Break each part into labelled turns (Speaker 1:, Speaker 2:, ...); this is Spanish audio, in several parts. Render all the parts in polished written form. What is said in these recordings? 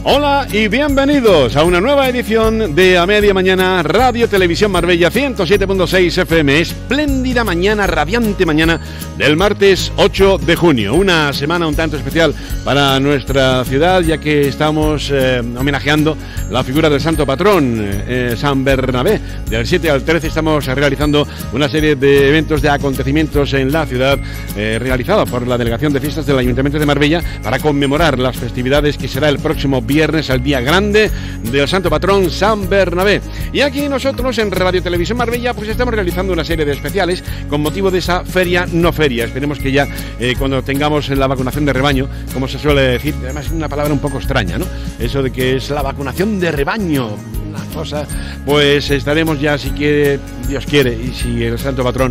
Speaker 1: Hola y bienvenidos a una nueva edición de A Media Mañana Radio Televisión Marbella 107.6 FM. Espléndida mañana, radiante mañana del martes 8 de junio. Una semana un tanto especial para nuestra ciudad, ya que estamos homenajeando la figura del santo patrón, San Bernabé. Del 7 al 13 estamos realizando una serie de eventos, de acontecimientos en la ciudad, realizada por la Delegación de Fiestas del Ayuntamiento de Marbella para conmemorar las festividades que será el próximo viernes, al día grande del santo patrón San Bernabé. Y aquí nosotros en Radio Televisión Marbella pues estamos realizando una serie de especiales con motivo de esa feria no feria. Esperemos que ya cuando tengamos la vacunación de rebaño, como se suele decir, además es una palabra un poco extraña, ¿no? Eso de que es la vacunación de rebaño, una cosa, pues estaremos ya, si quiere, Dios quiere, y si el santo patrón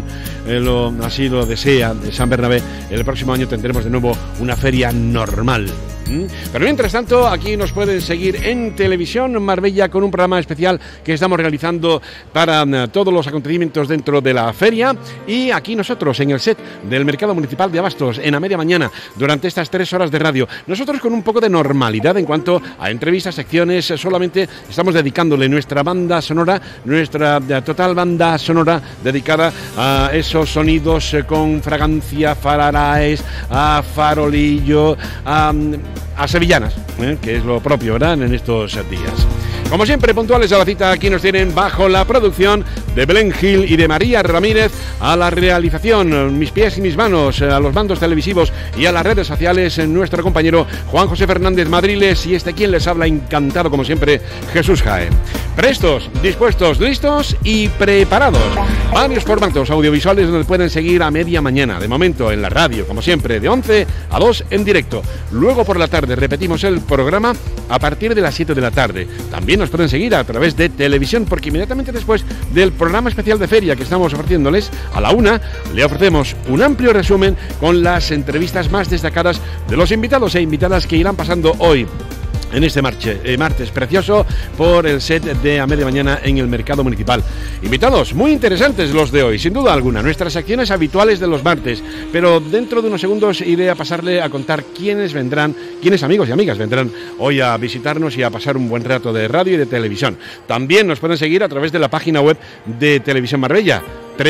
Speaker 1: así lo desea, de San Bernabé, el próximo año tendremos de nuevo una feria normal. Pero mientras tanto, aquí nos pueden seguir en Televisión Marbella con un programa especial que estamos realizando para todos los acontecimientos dentro de la feria, y aquí nosotros en el set del Mercado Municipal de Abastos en A Media Mañana durante estas 3 horas de radio. Nosotros con un poco de normalidad en cuanto a entrevistas, secciones, solamente estamos dedicándole nuestra banda sonora, nuestra total banda sonora dedicada a esos sonidos con fragancia, fararaes, a farolillo, a sevillanas, que es lo propio, ¿verdad?, en estos días. Como siempre, puntuales a la cita, aquí nos tienen bajo la producción de Belén Gil y de María Ramírez, a la realización, mis pies y mis manos, a los mandos televisivos y a las redes sociales, nuestro compañero Juan José Fernández Madriles, y quien les habla, encantado como siempre, Jesús Jaén. Prestos, dispuestos, listos y preparados. Varios formatos audiovisuales donde pueden seguir A Media Mañana. De momento en la radio, como siempre, de 11 a 2 en directo. Luego por la tarde repetimos el programa a partir de las 7 de la tarde. También nos pueden seguir a través de televisión, porque inmediatamente después del programa especial de feria que estamos ofreciéndoles, a la 1, le ofrecemos un amplio resumen con las entrevistas más destacadas de los invitados e invitadas que irán pasando hoy en este martes precioso por el set de A Media Mañana en el Mercado Municipal. Invitados muy interesantes los de hoy, sin duda alguna, nuestras secciones habituales de los martes, pero dentro de unos segundos iré a pasarle a contar quiénes amigos y amigas vendrán hoy a visitarnos y a pasar un buen rato de radio y de televisión. También nos pueden seguir a través de la página web de Televisión Marbella,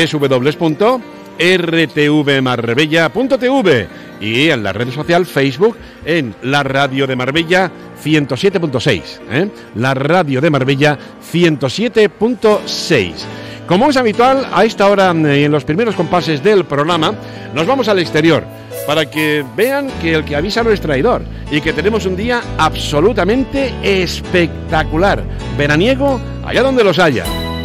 Speaker 1: www.rtvmarbella.tv, y en la red social Facebook en La Radio de Marbella 107.6, La Radio de Marbella 107.6. Como es habitual, a esta hora y en los primeros compases del programa, nos vamos al exterior para que vean que el que avisa no es traidor y que tenemos un día absolutamente espectacular, veraniego, allá donde los haya.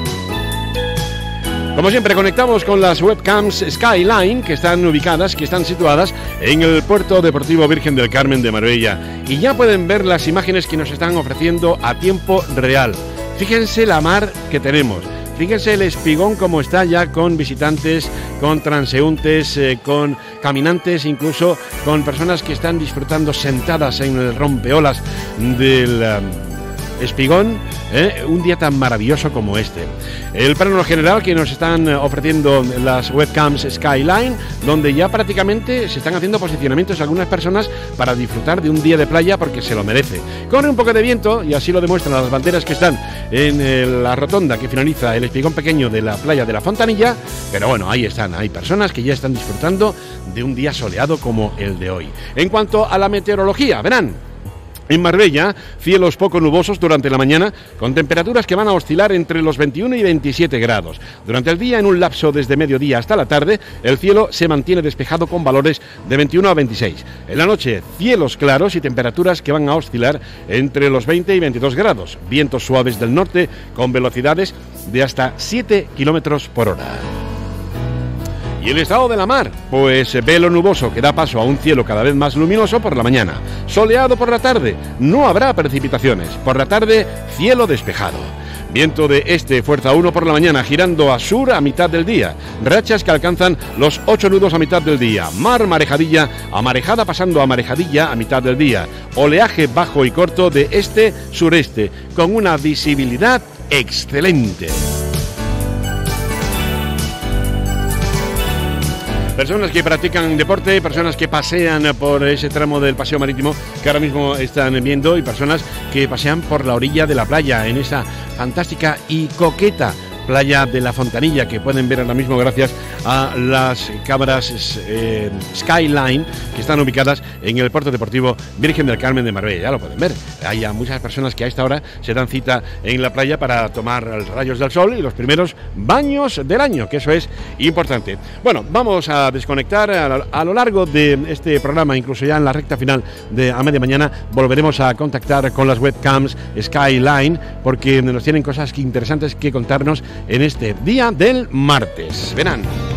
Speaker 1: Como siempre, conectamos con las webcams Skyline que están situadas en el Puerto Deportivo Virgen del Carmen de Marbella, y ya pueden ver las imágenes que nos están ofreciendo a tiempo real. Fíjense la mar que tenemos, fíjense el Espigón como está ya, con visitantes, con transeúntes, con caminantes, incluso con personas que están disfrutando sentadas en el rompeolas del Espigón, un día tan maravilloso como este. El plano general que nos están ofreciendo las webcams Skyline, donde ya prácticamente se están haciendo posicionamientos algunas personas para disfrutar de un día de playa, porque se lo merece. Corre un poco de viento y así lo demuestran las banderas que están en la rotonda que finaliza el Espigón pequeño de la playa de la Fontanilla, pero bueno, ahí están, hay personas que ya están disfrutando de un día soleado como el de hoy. En cuanto a la meteorología, verán, en Marbella, cielos poco nubosos durante la mañana, con temperaturas que van a oscilar entre los 21 y 27 grados. Durante el día, en un lapso desde mediodía hasta la tarde, el cielo se mantiene despejado con valores de 21 a 26. En la noche, cielos claros y temperaturas que van a oscilar entre los 20 y 22 grados. Vientos suaves del norte con velocidades de hasta 7 kilómetros por hora. Y el estado de la mar, pues velo nuboso que da paso a un cielo cada vez más luminoso por la mañana. Soleado por la tarde, no habrá precipitaciones. Por la tarde, cielo despejado. Viento de este, fuerza 1 por la mañana, girando a sur a mitad del día. Rachas que alcanzan los 8 nudos a mitad del día. Mar marejadilla, a marejada pasando a marejadilla a mitad del día. Oleaje bajo y corto de este-sureste, con una visibilidad excelente. Personas que practican deporte, personas que pasean por ese tramo del paseo marítimo que ahora mismo están viendo y personas que pasean por la orilla de la playa en esa fantástica y coqueta playa de la Fontanilla, que pueden ver ahora mismo gracias a las cámaras Skyline que están ubicadas en el puerto deportivo Virgen del Carmen de Marbella. Ya lo pueden ver. Hay muchas personas que a esta hora se dan cita en la playa para tomar rayos del sol y los primeros baños del año, que eso es importante. Bueno, vamos a desconectar a lo largo de este programa, incluso ya en la recta final de A Media Mañana, volveremos a contactar con las webcams Skyline porque nos tienen cosas interesantes que contarnos en este día del martes. Verán.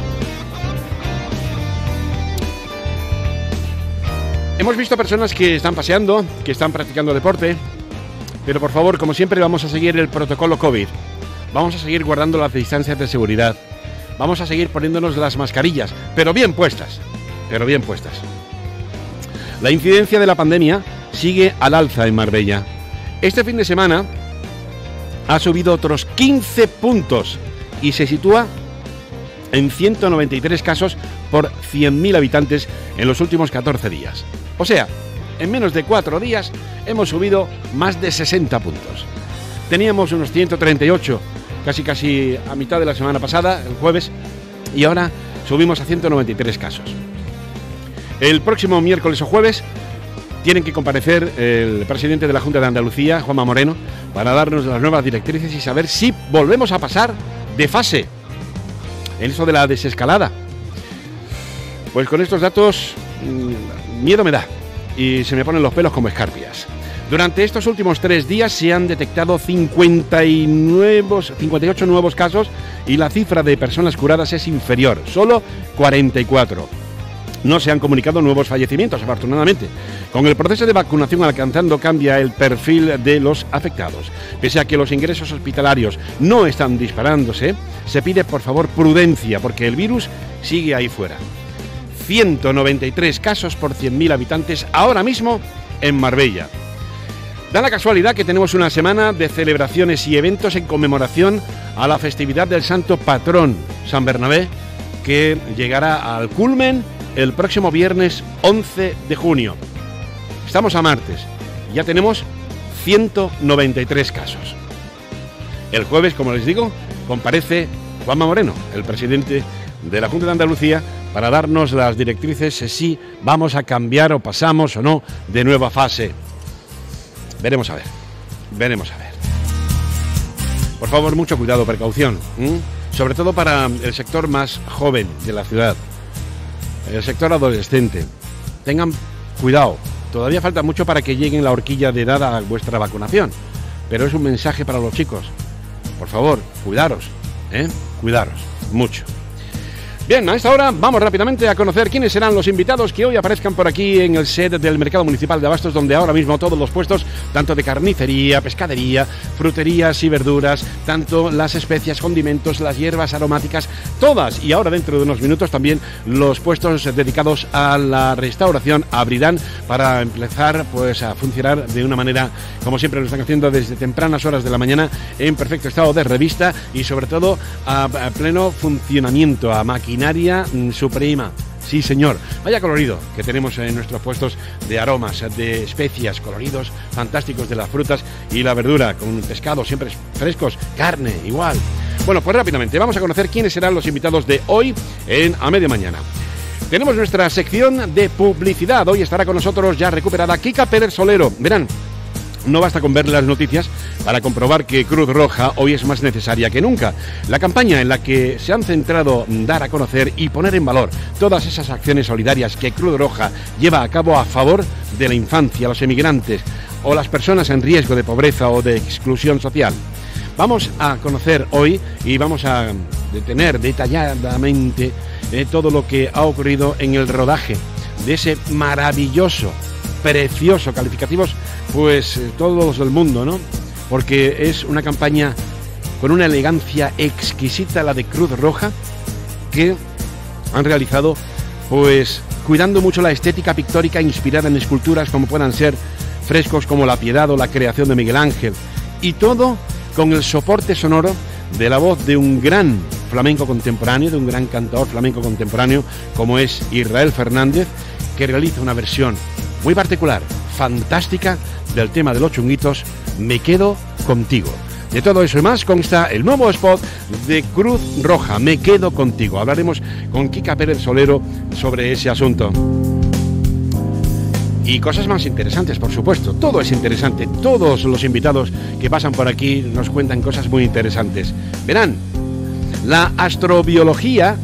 Speaker 1: Hemos visto personas que están paseando, que están practicando deporte, pero por favor, como siempre, vamos a seguir el protocolo COVID. Vamos a seguir guardando las distancias de seguridad. Vamos a seguir poniéndonos las mascarillas, pero bien puestas. Pero bien puestas. La incidencia de la pandemia sigue al alza en Marbella. Este fin de semana ha subido otros 15 puntos y se sitúa en 193 casos por 100.000 habitantes en los últimos 14 días. O sea, en menos de 4 días hemos subido más de 60 puntos. Teníamos unos 138, casi a mitad de la semana pasada, el jueves, y ahora subimos a 193 casos. El próximo miércoles o jueves tienen que comparecer el presidente de la Junta de Andalucía, Juanma Moreno, para darnos las nuevas directrices y saber si volvemos a pasar de fase en eso de la desescalada. Pues con estos datos, miedo me da y se me ponen los pelos como escarpias. Durante estos últimos 3 días se han detectado 58 nuevos casos y la cifra de personas curadas es inferior, solo 44. No se han comunicado nuevos fallecimientos, afortunadamente. Con el proceso de vacunación alcanzando cambia el perfil de los afectados. Pese a que los ingresos hospitalarios no están disparándose, se pide por favor prudencia porque el virus sigue ahí fuera. 193 casos por 100.000 habitantes ahora mismo en Marbella. Da la casualidad que tenemos una semana de celebraciones y eventos en conmemoración a la festividad del santo patrón, San Bernabé, que llegará al culmen el próximo viernes 11 de junio. Estamos a martes, ya tenemos 193 casos. El jueves, como les digo, comparece Juanma Moreno, el presidente de la Junta de Andalucía, para darnos las directrices si vamos a cambiar o pasamos o no de nueva fase. Veremos a ver, veremos a ver. Por favor, mucho cuidado, precaución, sobre todo para el sector más joven de la ciudad. El sector adolescente. Tengan cuidado. Todavía falta mucho para que lleguen la horquilla de edad a vuestra vacunación. Pero es un mensaje para los chicos. Por favor, cuidaros. Cuidaros. Mucho. Bien, a esta hora vamos rápidamente a conocer quiénes serán los invitados que hoy aparezcan por aquí en el set del Mercado Municipal de Abastos, donde ahora mismo todos los puestos, tanto de carnicería, pescadería, fruterías y verduras, tanto las especias, condimentos, las hierbas aromáticas, todas, y ahora dentro de unos minutos también los puestos dedicados a la restauración abrirán para empezar pues a funcionar de una manera, como siempre lo están haciendo desde tempranas horas de la mañana, en perfecto estado de revista y sobre todo a pleno funcionamiento, a maquinaria suprema. Sí, señor. Vaya colorido que tenemos en nuestros puestos de aromas, de especias, coloridos fantásticos de las frutas y la verdura, con pescados siempre frescos, carne igual. Bueno, pues rápidamente vamos a conocer quiénes serán los invitados de hoy en A Media Mañana. Tenemos nuestra sección de publicidad. Hoy estará con nosotros ya recuperada Kika Pérez Solero. Verán, no basta con ver las noticias para comprobar que Cruz Roja hoy es más necesaria que nunca. La campaña en la que se han centrado en dar a conocer y poner en valor todas esas acciones solidarias que Cruz Roja lleva a cabo a favor de la infancia, los emigrantes o las personas en riesgo de pobreza o de exclusión social. Vamos a conocer hoy y vamos a detener detalladamente todo lo que ha ocurrido en el rodaje de ese maravilloso, precioso, calificativos pues todos del mundo, ¿no? Porque es una campaña con una elegancia exquisita, la de Cruz Roja, que han realizado pues cuidando mucho la estética pictórica inspirada en esculturas como puedan ser frescos como La Piedad o la creación de Miguel Ángel, y todo con el soporte sonoro de la voz de un gran flamenco contemporáneo, de un gran cantador flamenco contemporáneo como es Israel Fernández, que realiza una versión muy particular, fantástica, del tema de Los Chunguitos, Me quedo contigo. De todo eso y más consta el nuevo spot de Cruz Roja, Me quedo contigo. Hablaremos con Kika Pérez Solero sobre ese asunto. Y cosas más interesantes, por supuesto. Todo es interesante. Todos los invitados que pasan por aquí nos cuentan cosas muy interesantes. Verán, la astrobiología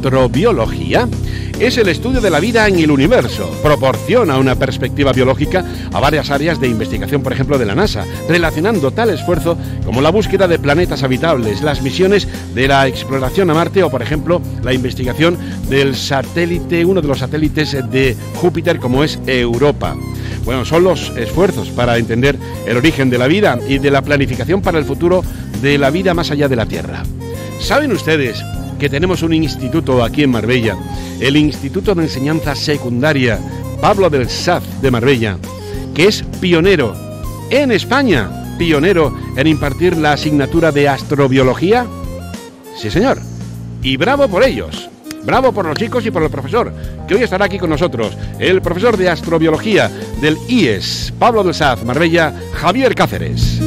Speaker 1: es el estudio de la vida en el universo. Proporciona una perspectiva biológica a varias áreas de investigación, por ejemplo, de la NASA, relacionando tal esfuerzo como la búsqueda de planetas habitables, las misiones de la exploración a Marte o, por ejemplo, la investigación del satélite, uno de los satélites de Júpiter, como es Europa. Bueno, son los esfuerzos para entender el origen de la vida y de la planificación para el futuro de la vida más allá de la Tierra. ¿Saben ustedes que tenemos un instituto aquí en Marbella, el Instituto de Enseñanza Secundaria Pablo del Saz de Marbella, que es pionero en España, pionero en impartir la asignatura de astrobiología? Sí, señor. Y bravo por ellos. Bravo por los chicos y por el profesor, que hoy estará aquí con nosotros, el profesor de astrobiología del IES Pablo del Saz Marbella, Javier Cáceres.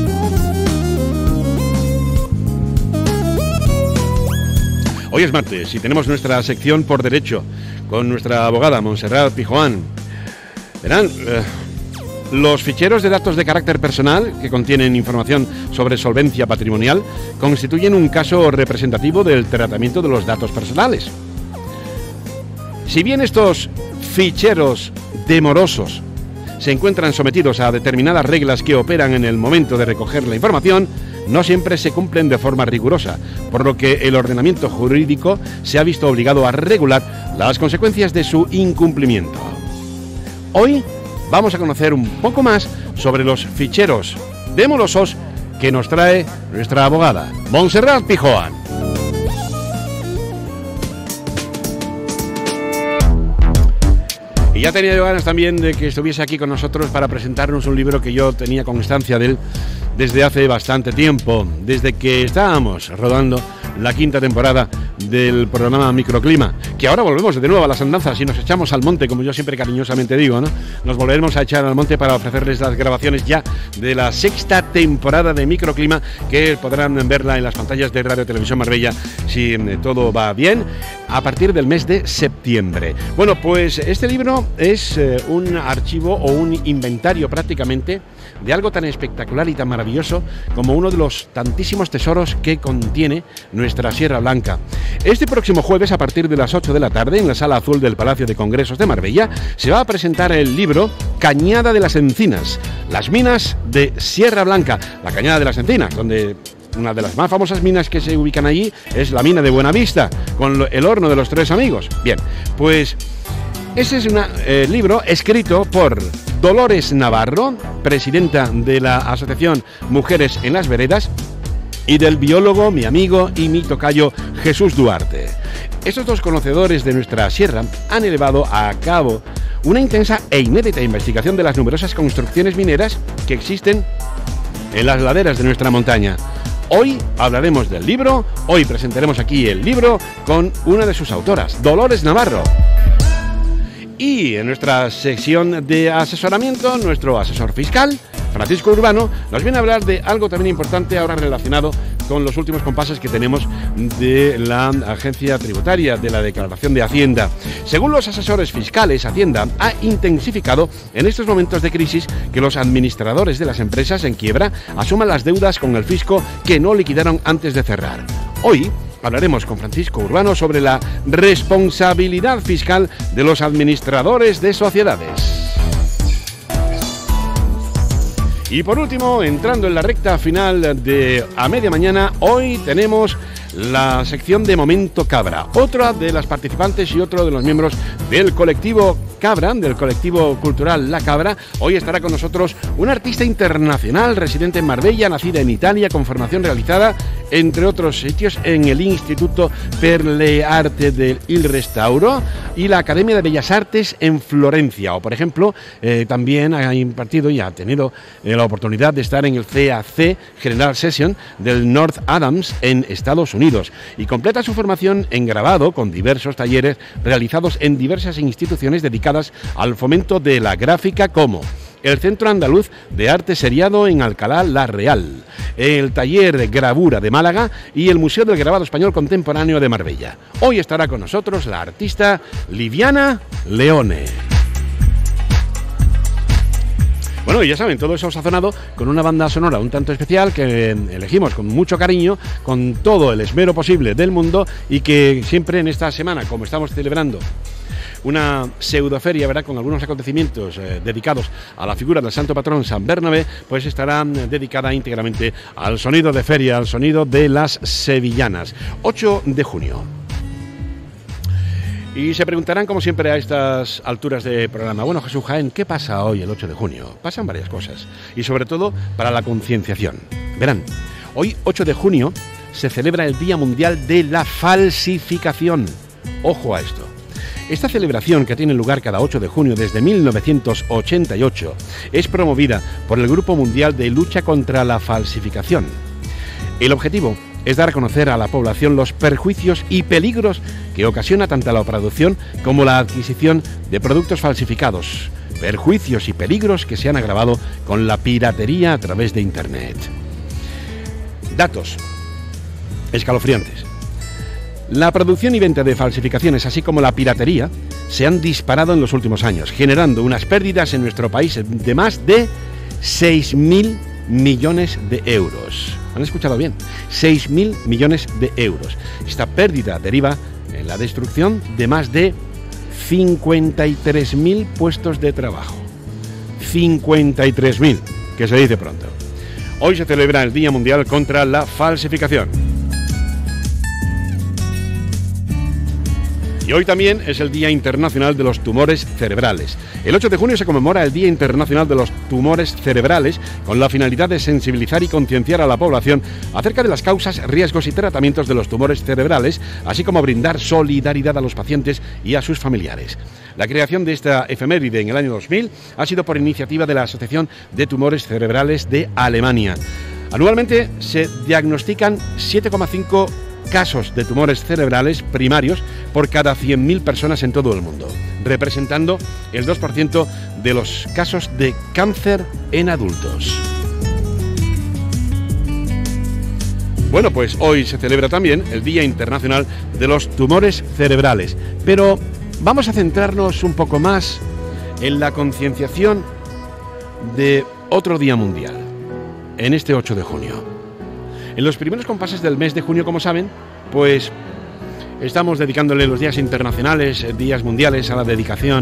Speaker 1: Hoy es martes y tenemos nuestra sección por derecho con nuestra abogada Montserrat Pijoan. Verán, los ficheros de datos de carácter personal que contienen información sobre solvencia patrimonial constituyen un caso representativo del tratamiento de los datos personales. Si bien estos ficheros demorosos se encuentran sometidos a determinadas reglas que operan en el momento de recoger la información, no siempre se cumplen de forma rigurosa, por lo que el ordenamiento jurídico se ha visto obligado a regular las consecuencias de su incumplimiento. Hoy vamos a conocer un poco más sobre los ficheros demorosos que nos trae nuestra abogada, Montserrat Pijoan. Y ya tenía yo ganas también de que estuviese aquí con nosotros para presentarnos un libro que yo tenía constancia de él desde hace bastante tiempo, desde que estábamos rodando la quinta temporada del programa Microclima, que ahora volvemos de nuevo a las andanzas y nos echamos al monte, como yo siempre cariñosamente digo, ¿no? Nos volveremos a echar al monte para ofrecerles las grabaciones ya de la sexta temporada de Microclima, que podrán verla en las pantallas de Radio Televisión Marbella, si todo va bien, a partir del mes de septiembre. Bueno, pues este libro es un archivo o un inventario prácticamente de algo tan espectacular y tan maravilloso como uno de los tantísimos tesoros que contiene nuestra Sierra Blanca. Este próximo jueves, a partir de las 8 de la tarde, en la Sala Azul del Palacio de Congresos de Marbella, se va a presentar el libro Cañada de las Encinas, las minas de Sierra Blanca. La Cañada de las Encinas, donde una de las más famosas minas que se ubican allí es la mina de Buenavista, con el horno de los Tres Amigos. Bien, pues ese es un libro escrito por Dolores Navarro, presidenta de la Asociación Mujeres en las Veredas, y del biólogo, mi amigo y mi tocayo Jesús Duarte. Estos dos conocedores de nuestra sierra han llevado a cabo una intensa e inédita investigación de las numerosas construcciones mineras que existen en las laderas de nuestra montaña. Hoy hablaremos del libro, hoy presentaremos aquí el libro con una de sus autoras, Dolores Navarro. Y en nuestra sección de asesoramiento, nuestro asesor fiscal, Francisco Urbano, nos viene a hablar de algo también importante ahora relacionado con los últimos compases que tenemos de la agencia tributaria, de la declaración de Hacienda. Según los asesores fiscales, Hacienda ha intensificado en estos momentos de crisis que los administradores de las empresas en quiebra asuman las deudas con el fisco que no liquidaron antes de cerrar. Hoy hablaremos con Francisco Urbano sobre la responsabilidad fiscal de los administradores de sociedades. Y por último, entrando en la recta final de A Media Mañana, hoy tenemos la sección de Momento Cabra. Otra de las participantes y otro de los miembros del colectivo Cabra, del colectivo cultural La Cabra. Hoy estará con nosotros una artista internacional residente en Marbella, nacida en Italia, con formación realizada entre otros sitios, en el Instituto per le Arte del Il Restauro y la Academia de Bellas Artes en Florencia. O, por ejemplo, también ha impartido y ha tenido la oportunidad de estar en el CAC General Session del North Adams en Estados Unidos y completa su formación en grabado con diversos talleres realizados en diversas instituciones dedicadas al fomento de la gráfica, como el Centro Andaluz de Arte Seriado en Alcalá la Real, el Taller de Gravura de Málaga y el Museo del Grabado Español Contemporáneo de Marbella. Hoy estará con nosotros la artista Liviana Leone. Bueno, y ya saben, todo eso sazonado con una banda sonora un tanto especial que elegimos con mucho cariño, con todo el esmero posible del mundo, y que siempre en esta semana, como estamos celebrando una pseudoferia, ¿verdad?, con algunos acontecimientos dedicados a la figura del santo patrón San Bernabé, pues estará dedicada íntegramente al sonido de feria, al sonido de las sevillanas. 8 de junio. Y se preguntarán, como siempre, a estas alturas de programa: bueno, Jesús Jaén, ¿qué pasa hoy el 8 de junio? Pasan varias cosas, y sobre todo para la concienciación. Verán, hoy 8 de junio se celebra el Día Mundial de la Falsificación. Ojo a esto. Esta celebración, que tiene lugar cada 8 de junio desde 1988, es promovida por el Grupo Mundial de Lucha contra la Falsificación. El objetivo es dar a conocer a la población los perjuicios y peligros que ocasiona tanto la producción como la adquisición de productos falsificados, perjuicios y peligros que se han agravado con la piratería a través de Internet. Datos escalofriantes. La producción y venta de falsificaciones, así como la piratería, se han disparado en los últimos años, generando unas pérdidas en nuestro país de más de 6.000 millones de euros. ¿Han escuchado bien? 6.000 millones de euros. Esta pérdida deriva en la destrucción de más de 53.000 puestos de trabajo. 53.000, que se dice pronto. Hoy se celebra el Día Mundial contra la Falsificación. Y hoy también es el Día Internacional de los Tumores Cerebrales. El 8 de junio se conmemora el Día Internacional de los Tumores Cerebrales con la finalidad de sensibilizar y concienciar a la población acerca de las causas, riesgos y tratamientos de los tumores cerebrales, así como brindar solidaridad a los pacientes y a sus familiares. La creación de esta efeméride en el año 2000 ha sido por iniciativa de la Asociación de Tumores Cerebrales de Alemania. Anualmente se diagnostican 7,5 casos de tumores cerebrales primarios por cada 100.000 personas en todo el mundo, representando el 2% de los casos de cáncer en adultos. Bueno, pues hoy se celebra también el Día Internacional de los Tumores Cerebrales, pero vamos a centrarnos un poco más en la concienciación de otro Día Mundial, en este 8 de junio. En los primeros compases del mes de junio, como saben, pues estamos dedicándole los días internacionales, días mundiales, a la dedicación,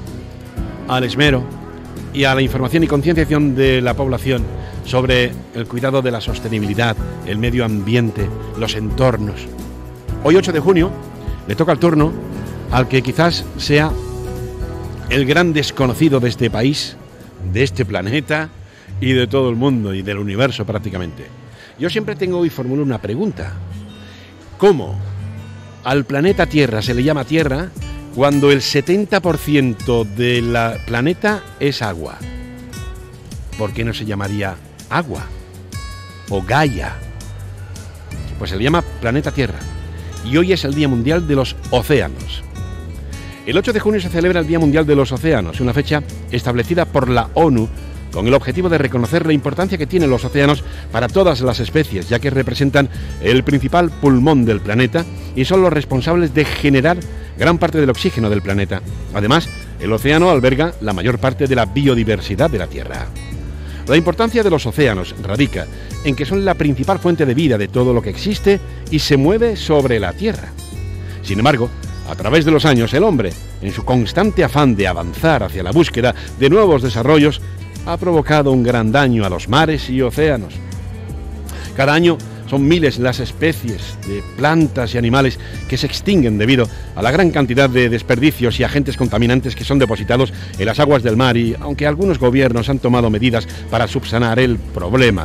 Speaker 1: al esmero y a la información y concienciación de la población sobre el cuidado de la sostenibilidad, el medio ambiente, los entornos. Hoy, 8 de junio, le toca el turno al que quizás sea el gran desconocido de este país, de este planeta y de todo el mundo y del universo prácticamente. Yo siempre tengo y formulo una pregunta: ¿cómo al planeta Tierra se le llama Tierra cuando el 70% del planeta es agua? ¿Por qué no se llamaría agua o Gaia? Pues se le llama planeta Tierra, y hoy es el Día Mundial de los Océanos. El 8 de junio se celebra el Día Mundial de los Océanos, una fecha establecida por la ONU con el objetivo de reconocer la importancia que tienen los océanos para todas las especies, ya que representan el principal pulmón del planeta y son los responsables de generar gran parte del oxígeno del planeta. Además, el océano alberga la mayor parte de la biodiversidad de la Tierra. La importancia de los océanos radica en que son la principal fuente de vida de todo lo que existe y se mueve sobre la Tierra. Sin embargo, a través de los años, el hombre, en su constante afán de avanzar hacia la búsqueda de nuevos desarrollos, ha provocado un gran daño a los mares y océanos. Cada año son miles las especies de plantas y animales que se extinguen debido a la gran cantidad de desperdicios y agentes contaminantes que son depositados en las aguas del mar, y aunque algunos gobiernos han tomado medidas para subsanar el problema,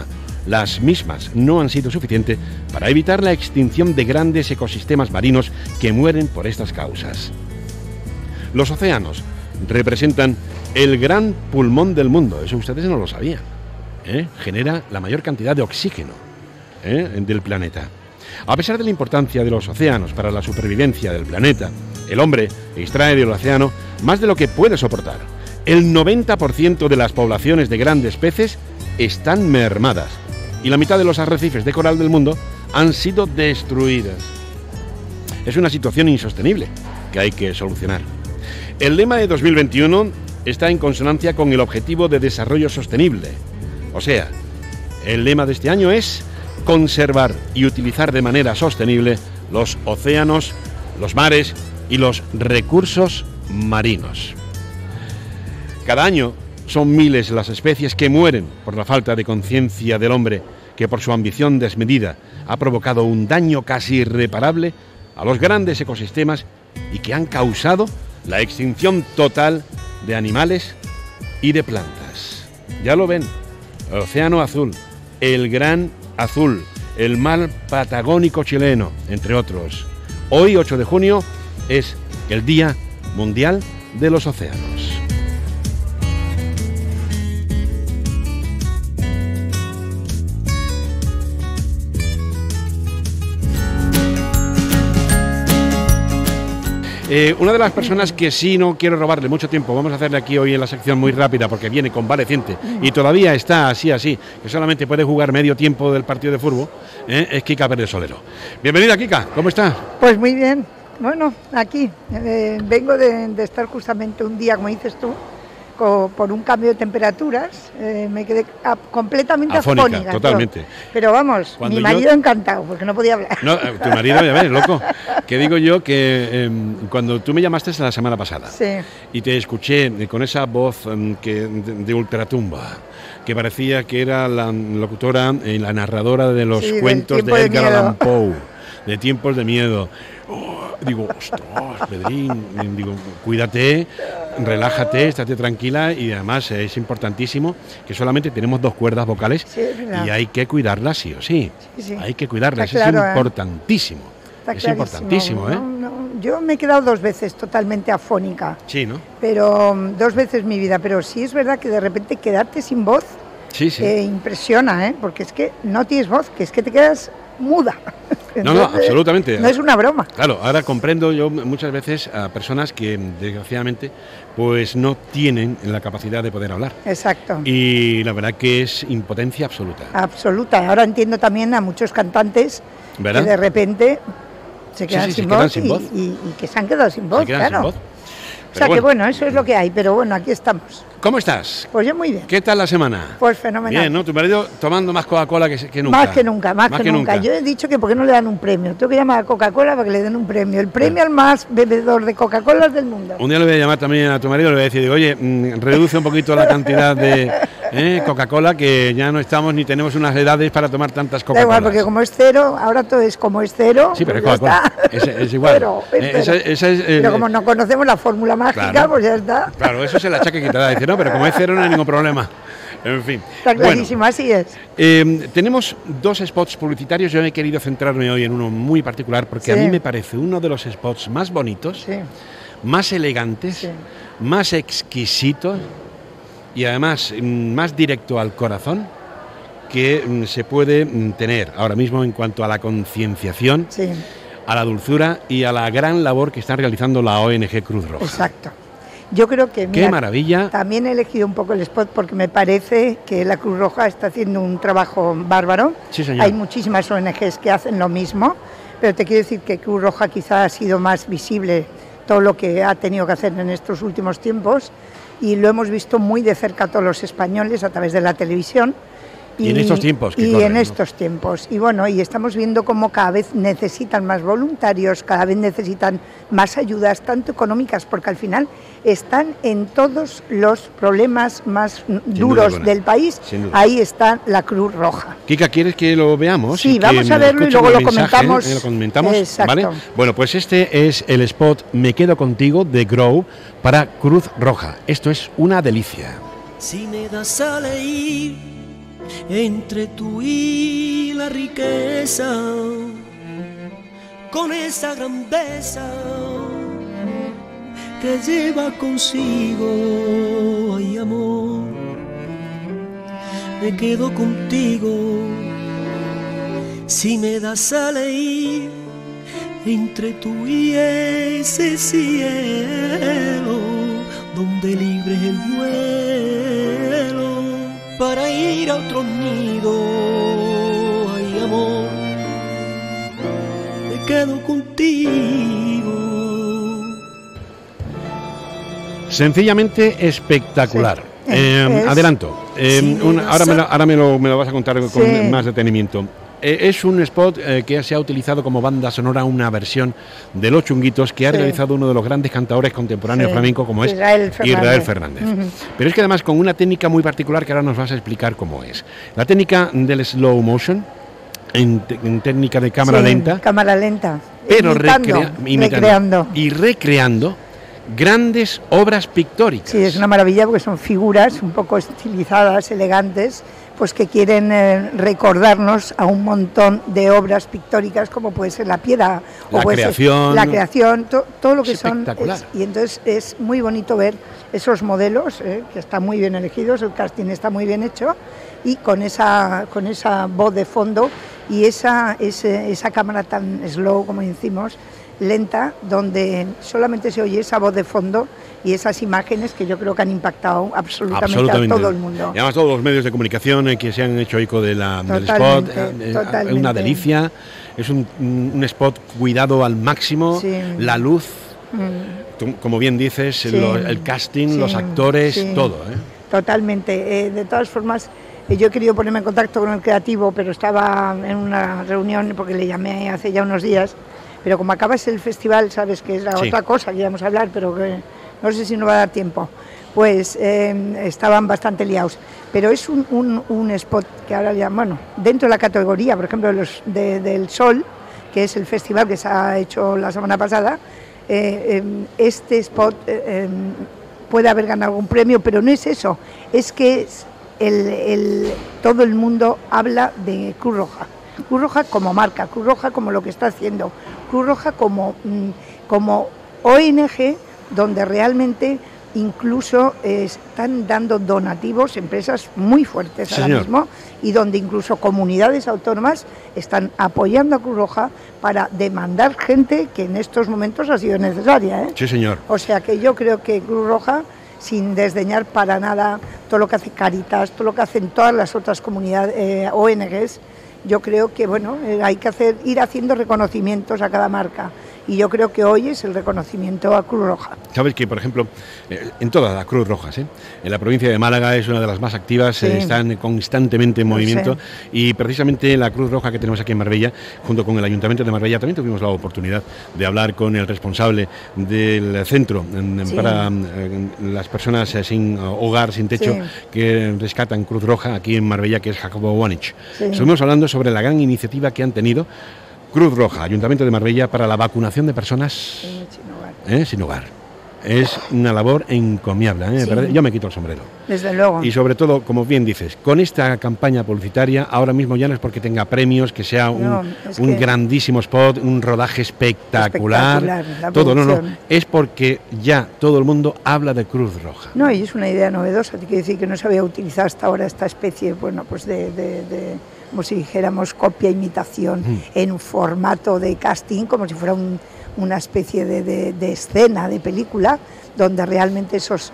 Speaker 1: las mismas no han sido suficientes para evitar la extinción de grandes ecosistemas marinos que mueren por estas causas. Los océanos representan el gran pulmón del mundo, eso ustedes no lo sabían. Genera la mayor cantidad de oxígeno del planeta. A pesar de la importancia de los océanos para la supervivencia del planeta, el hombre extrae del océano más de lo que puede soportar. El 90% de las poblaciones de grandes peces están mermadas y la mitad de los arrecifes de coral del mundo han sido destruidas. Es una situación insostenible que hay que solucionar. El lema de 2021 está en consonancia con el Objetivo de Desarrollo Sostenible. O sea, el lema de este año es conservar y utilizar de manera sostenible los océanos, los mares y los recursos marinos. Cada año son miles las especies que mueren por la falta de conciencia del hombre, que por su ambición desmedida ha provocado un daño casi irreparable a los grandes ecosistemas y que han causado la extinción total de animales y de plantas. Ya lo ven, el océano azul, el gran azul, el mar patagónico chileno, entre otros. Hoy, 8 de junio, es el Día Mundial de los Océanos. Una de las personas que sí no quiero robarle mucho tiempo, vamos a hacerle aquí hoy en la sección muy rápida porque viene convaleciente y todavía está así, que solamente puede jugar medio tiempo del partido de fútbol, es Kika Pérez Solero. Bienvenida, Kika, ¿cómo está?
Speaker 2: Pues muy bien, bueno, aquí vengo de estar justamente un día, como dices tú, por un cambio de temperaturas, me quedé completamente afónica.
Speaker 1: Totalmente.
Speaker 2: Pero vamos, mi marido encantado, porque no podía hablar.
Speaker 1: No, tu marido, ya ves, loco. Que digo yo que cuando tú me llamaste la semana pasada, sí, y te escuché con esa voz de ultratumba, que parecía que era la locutora y la narradora de los cuentos de Edgar Allan Poe, de Tiempos de Miedo. Digo, ostras, Pedrín, digo, cuídate, relájate, estate tranquila, y además es importantísimo que solamente tenemos 2 cuerdas vocales, sí, y hay que cuidarlas sí o sí. Sí. Hay que cuidarlas, claro, es importantísimo. Es importantísimo,
Speaker 2: yo me he quedado 2 veces totalmente afónica.
Speaker 1: Sí, ¿no?
Speaker 2: Pero 2 veces en mi vida, pero sí es verdad que de repente quedarte sin voz impresiona, porque es que no tienes voz, que es que te quedas muda. Entonces,
Speaker 1: no, absolutamente.
Speaker 2: No es una broma.
Speaker 1: Claro, ahora comprendo yo muchas veces a personas que desgraciadamente pues no tienen la capacidad de poder hablar.
Speaker 2: Exacto.
Speaker 1: Y la verdad que es impotencia absoluta.
Speaker 2: Absoluta. Ahora entiendo también a muchos cantantes, ¿verdad?, que de repente se quedan sin voz y que se han quedado sin voz, claro. Sin voz. O sea que bueno, eso es lo que hay, pero bueno, aquí estamos.
Speaker 1: ¿Cómo estás?
Speaker 2: Pues yo muy bien.
Speaker 1: ¿Qué tal la semana?
Speaker 2: Pues fenomenal.
Speaker 1: Bien, ¿no? Tu marido tomando más Coca-Cola que nunca.
Speaker 2: Más que nunca. Yo he dicho que ¿por qué no le dan un premio? Tengo que llamar a Coca-Cola para que le den un premio. El premio al más bebedor de Coca-Cola del mundo.
Speaker 1: Un día le voy a llamar también a tu marido y le voy a decir, oye, reduce un poquito la cantidad de Coca-Cola, que ya no estamos ni tenemos unas edades para tomar tantas Coca-Cola.
Speaker 2: Da igual, porque como es cero, ahora todo es como es cero.
Speaker 1: Sí, pero es Coca-Cola. Es igual.
Speaker 2: Pero como no conocemos la fórmula mágica, claro, pues ya está.
Speaker 1: Claro, eso se la achaque quitada. Dice, no, pero como es cero no hay ningún problema. En fin.
Speaker 2: Está clarísimo, bueno, así es.
Speaker 1: Tenemos 2 spots publicitarios. Yo he querido centrarme hoy en uno muy particular porque a mí me parece uno de los spots más bonitos, más elegantes, más exquisitos y además más directo al corazón que se puede tener ahora mismo en cuanto a la concienciación, a la dulzura y a la gran labor que está realizando la ONG Cruz Roja.
Speaker 2: Exacto. Yo creo que, mira,
Speaker 1: ¡qué maravilla!
Speaker 2: También he elegido un poco el spot porque me parece que la Cruz Roja está haciendo un trabajo bárbaro.
Speaker 1: Sí, señor.
Speaker 2: Hay muchísimas ONGs que hacen lo mismo, pero te quiero decir que Cruz Roja quizá ha sido más visible todo lo que ha tenido que hacer en estos últimos tiempos y lo hemos visto muy de cerca todos los españoles a través de la televisión.
Speaker 1: Y en estos tiempos.
Speaker 2: Estos tiempos. Y bueno, y estamos viendo cómo cada vez necesitan más voluntarios, cada vez necesitan más ayudas, tanto económicas, porque al final están en todos los problemas más duros del país. Ahí está la Cruz Roja.
Speaker 1: Kika, ¿quieres que lo veamos?
Speaker 2: Sí, vamos a verlo y luego lo comentamos.
Speaker 1: Exacto. ¿Vale? Bueno, pues este es el spot Me quedo contigo de Grow para Cruz Roja. Esto es una delicia.
Speaker 3: Si me das a leer entre tú y la riqueza, con esa grandeza que lleva consigo, ay amor, me quedo contigo si me das a elegir entre tú y ese cielo donde libre es el vuelo para ir a otro nido, ay amor, me quedo contigo.
Speaker 1: Sencillamente espectacular.
Speaker 2: Sí.
Speaker 1: Adelanto. Ahora me lo vas a contar con más detenimiento. Es un spot que se ha utilizado como banda sonora una versión de Los Chunguitos que ha realizado uno de los grandes cantadores contemporáneos flamenco como es Israel Fernández. Pero es que además con una técnica muy particular que ahora nos vas a explicar cómo es. La técnica del slow motion, en técnica de cámara lenta.
Speaker 2: Cámara lenta.
Speaker 1: Pero
Speaker 2: recreando.
Speaker 1: Y recreando grandes obras pictóricas.
Speaker 2: Sí, es una maravilla porque son figuras un poco estilizadas, elegantes, pues que quieren recordarnos a un montón de obras pictóricas como puede ser la piedra,
Speaker 1: la creación,
Speaker 2: todo lo que son.
Speaker 1: Espectacular.
Speaker 2: Y entonces es muy bonito ver esos modelos, que están muy bien elegidos, el casting está muy bien hecho, y con esa voz de fondo y esa cámara tan slow, como decimos, lenta, donde solamente se oye esa voz de fondo y esas imágenes que yo creo que han impactado absolutamente. A todo el mundo.
Speaker 1: Y además todos los medios de comunicación que se han hecho eco del spot, es una delicia, es un spot cuidado al máximo, la luz, como bien dices, el casting, los actores, todo.
Speaker 2: Totalmente, de todas formas. Yo he querido ponerme en contacto con el creativo, pero estaba en una reunión porque le llamé hace ya unos días. Pero como acabas el festival, sabes que es la otra cosa que íbamos a hablar, pero que no sé si nos va a dar tiempo, pues estaban bastante liados. Pero es un spot que ahora ya, bueno, dentro de la categoría, por ejemplo, del Sol, que es el festival que se ha hecho la semana pasada, este spot puede haber ganado algún premio, pero no es eso, es que todo el mundo habla de Cruz Roja. Cruz Roja como marca, Cruz Roja como lo que está haciendo, Cruz Roja como ONG, donde realmente incluso están dando donativos empresas muy fuertes ahora mismo, y donde incluso comunidades autónomas están apoyando a Cruz Roja para demandar gente que en estos momentos ha sido necesaria.
Speaker 1: Sí, señor.
Speaker 2: O sea que yo creo que Cruz Roja, sin desdeñar para nada todo lo que hace Cáritas, todo lo que hacen todas las otras comunidades, ONGs, yo creo que bueno, hay que ir haciendo reconocimientos a cada marca, y yo creo que hoy es el reconocimiento a Cruz Roja.
Speaker 1: Sabes que, por ejemplo, en todas las Cruz Rojas, en la provincia de Málaga es una de las más activas, están constantemente en movimiento, y precisamente la Cruz Roja que tenemos aquí en Marbella, junto con el Ayuntamiento de Marbella, también tuvimos la oportunidad de hablar con el responsable del centro para las personas sin hogar, sin techo, que rescatan Cruz Roja aquí en Marbella, que es Jacobo Wanich. Estuvimos hablando sobre la gran iniciativa que han tenido Cruz Roja, Ayuntamiento de Marbella, para la vacunación de personas sin hogar. Es una labor encomiable, yo me quito el sombrero.
Speaker 2: Desde luego.
Speaker 1: Y sobre todo, como bien dices, con esta campaña publicitaria, ahora mismo ya no es porque tenga premios, que sea un grandísimo spot, un rodaje espectacular todo, es porque ya todo el mundo habla de Cruz Roja.
Speaker 2: No, y es una idea novedosa, te quiero decir que no se había utilizado hasta ahora esta especie, bueno, pues de como si dijéramos copia-imitación en un formato de casting, como si fuera una especie de escena, de película, donde realmente esos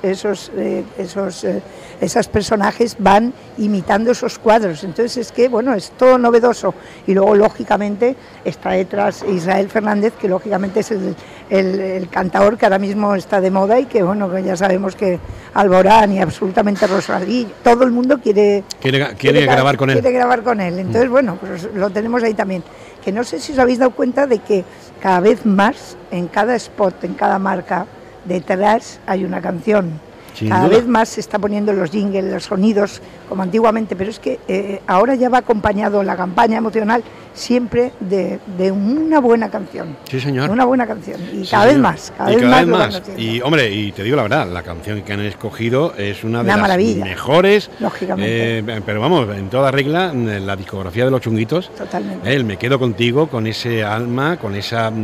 Speaker 2: personajes van imitando esos cuadros. Entonces es que, bueno, es todo novedoso. Y luego, lógicamente, está detrás Israel Fernández, que lógicamente es el cantador que ahora mismo está de moda, y que, bueno, que ya sabemos que Alborán y absolutamente Rosalí, todo el mundo quiere
Speaker 1: grabar con él.
Speaker 2: Quiere grabar con él. Entonces, bueno, pues lo tenemos ahí también. Que no sé si os habéis dado cuenta de que cada vez más, en cada spot, en cada marca, detrás hay una canción. Cada vez más se está poniendo los jingles, los sonidos, como antiguamente, pero es que ahora ya va acompañado la campaña emocional siempre de una buena canción.
Speaker 1: Sí, señor.
Speaker 2: Una buena canción. Y
Speaker 1: sí,
Speaker 2: cada vez más. Cada vez más.
Speaker 1: Y, hombre, y te digo la verdad, la canción que han escogido es una de las
Speaker 2: maravilla,
Speaker 1: mejores.
Speaker 2: Lógicamente.
Speaker 1: Pero vamos, en toda regla, la discografía de Los Chunguitos.
Speaker 2: Totalmente.
Speaker 1: El Me Quedo Contigo, con ese alma, con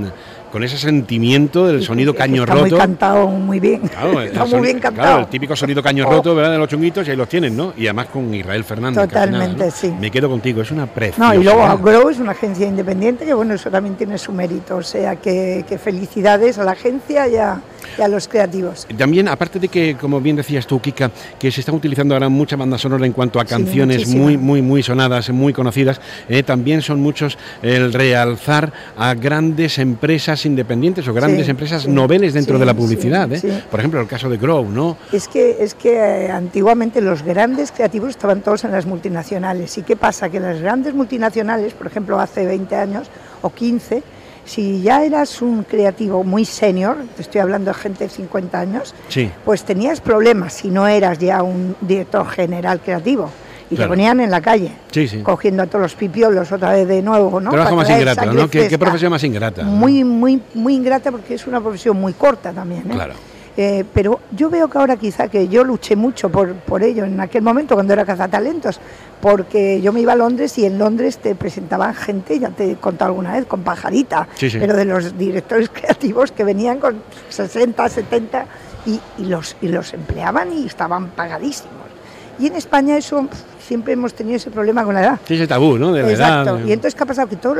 Speaker 1: ese sentimiento del sonido caño roto.
Speaker 2: Está muy cantado, muy bien.
Speaker 1: Claro,
Speaker 2: está muy bien cantado.
Speaker 1: Claro, el típico sonido caño roto, ¿verdad? De Los Chunguitos, y ahí los tienen, ¿no? Y además con Israel Fernández.
Speaker 2: Totalmente, ¿no? Sí.
Speaker 1: Me Quedo Contigo, es una preciosa.
Speaker 2: No, y luego Grow es una agencia independiente que, bueno, eso también tiene su mérito. O sea, que felicidades a la agencia y a los creativos.
Speaker 1: También, aparte de que, como bien decías tú, Kika, que se están utilizando ahora mucha banda sonora en cuanto a canciones muy sonadas, muy conocidas, también son muchos el realzar a grandes empresas independientes o grandes empresas noveles dentro de la publicidad. Por ejemplo, el caso de Grow, ¿no?
Speaker 2: Es que antiguamente los grandes creativos estaban todos en las multinacionales. ¿Y qué pasa? Que las grandes multinacionales, por ejemplo, hace 20 años o 15, si ya eras un creativo muy senior, te estoy hablando de gente de 50 años, pues tenías problemas si no eras ya un director general creativo. Y te ponían en la calle, cogiendo a todos los pipiolos otra vez de nuevo, ¿no?
Speaker 1: Trabajo más ingrato, ¿no? ¿Qué profesión más ingrata?
Speaker 2: Muy ingrata, porque es una profesión muy corta también, ¿eh?
Speaker 1: Claro.
Speaker 2: Pero yo veo que ahora quizá, que yo luché mucho por ello en aquel momento cuando era cazatalentos, porque yo me iba a Londres y en Londres te presentaban gente, ya te he contado alguna vez, con pajarita, pero de los directores creativos que venían con 60, 70 y los empleaban y estaban pagadísimos. Y en España eso siempre hemos tenido ese problema con la edad.
Speaker 1: Sí, ese tabú, ¿no? De la
Speaker 2: Exacto.
Speaker 1: edad.
Speaker 2: Y entonces, ¿qué ha pasado? Que todos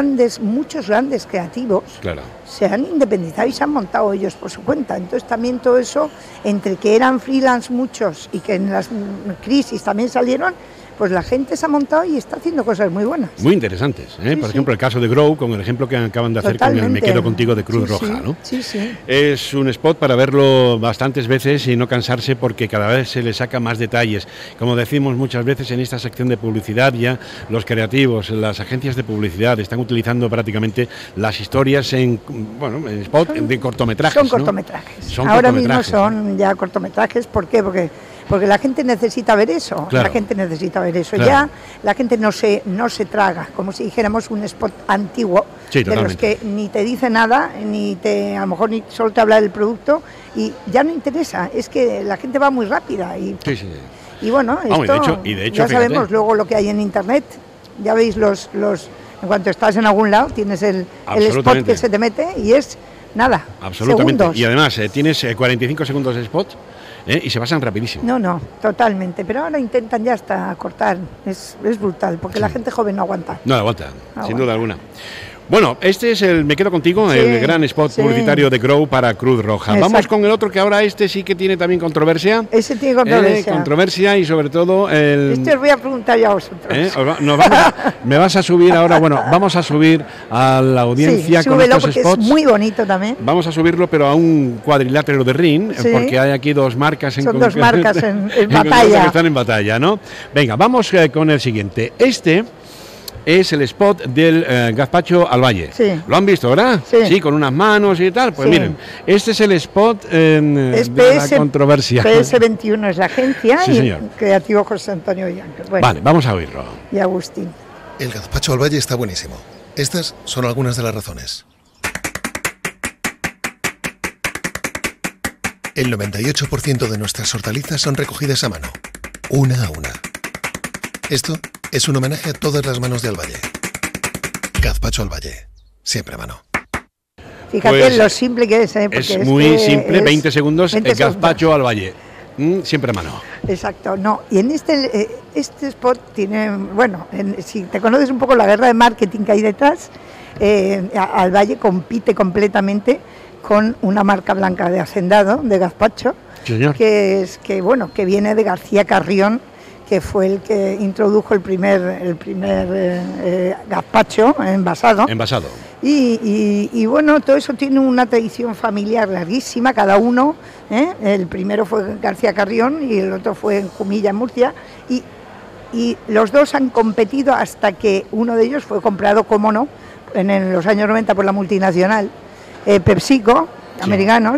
Speaker 2: muchos grandes creativos se han independizado y se han montado ellos por su cuenta. Entonces también todo eso, entre que eran freelance muchos y que en las crisis también salieron, pues la gente se ha montado y está haciendo cosas muy buenas.
Speaker 1: Muy interesantes, ¿eh? Por ejemplo, el caso de Grow, con el ejemplo que acaban de hacer con el Me Quedo Contigo de Cruz Roja, ¿no?
Speaker 2: Sí.
Speaker 1: Es un spot para verlo bastantes veces y no cansarse, porque cada vez se le saca más detalles. Como decimos muchas veces en esta sección de publicidad, ya los creativos, las agencias de publicidad están utilizando prácticamente las historias en spot de cortometrajes.
Speaker 2: Son cortometrajes. Ahora mismo son ya cortometrajes. ¿Por qué? Porque la gente necesita ver eso, la gente necesita ver eso. Ya la gente no se traga, como si dijéramos un spot antiguo, de los que ni te dice nada, a lo mejor ni solo te habla del producto y ya no interesa. Es que la gente va muy rápida y bueno, esto
Speaker 1: de hecho,
Speaker 2: ya sabemos luego lo que hay en internet. Ya veis en cuanto estás en algún lado tienes el spot que se te mete y es nada.
Speaker 1: Absolutamente.
Speaker 2: Segundos.
Speaker 1: Y además tienes 45 segundos de spot. Y se pasan rapidísimo.
Speaker 2: No, totalmente. Pero ahora intentan ya hasta cortar. Es brutal, porque la gente joven no aguanta.
Speaker 1: No aguanta, sin duda alguna. Bueno, este es el Me Quedo Contigo, el gran spot publicitario de Grow para Cruz Roja. Exacto. Vamos con el otro, que ahora sí que tiene también controversia.
Speaker 2: Ese tiene controversia.
Speaker 1: Controversia y sobre todo
Speaker 2: Este os voy a preguntar yo a vosotros.
Speaker 1: Me vas a subir ahora, vamos a subir a la audiencia con estos spots.
Speaker 2: Es muy bonito también.
Speaker 1: Vamos a subirlo, pero a un cuadrilátero de ring, porque hay aquí dos marcas
Speaker 2: Son dos marcas en batalla.
Speaker 1: Que están en batalla, ¿no? Venga, vamos con el siguiente. Este es el spot del gazpacho al valle. ¿Lo han visto, verdad? Sí, con unas manos y tal. Pues miren, este es el spot de la controversia.
Speaker 2: PS21 es la agencia
Speaker 1: y
Speaker 2: creativo José Antonio Villanca.
Speaker 1: Vale, vamos a oírlo.
Speaker 2: Y Agustín.
Speaker 4: El gazpacho al valle está buenísimo. Estas son algunas de las razones. El 98% de nuestras hortalizas son recogidas a mano, una a una. Esto es un homenaje a todas las manos de Alvalle. Gazpacho al valle, siempre a mano.
Speaker 2: Fíjate lo simple que es, porque
Speaker 1: es muy simple, 20 segundos, el gazpacho al valle. Siempre a mano.
Speaker 2: Exacto, no. Y en este spot tiene, si te conoces un poco la guerra de marketing que hay detrás, al valle compite completamente con una marca blanca de hacendado, de gazpacho, que viene de García Carrión, que fue el que introdujo el primer gazpacho envasado. Y bueno, todo eso tiene una tradición familiar larguísima, cada uno, el primero fue García Carrión y el otro fue en Jumilla, en Murcia, y los dos han competido hasta que uno de ellos fue comprado, como no, en los años 90 por la multinacional PepsiCo, americanos,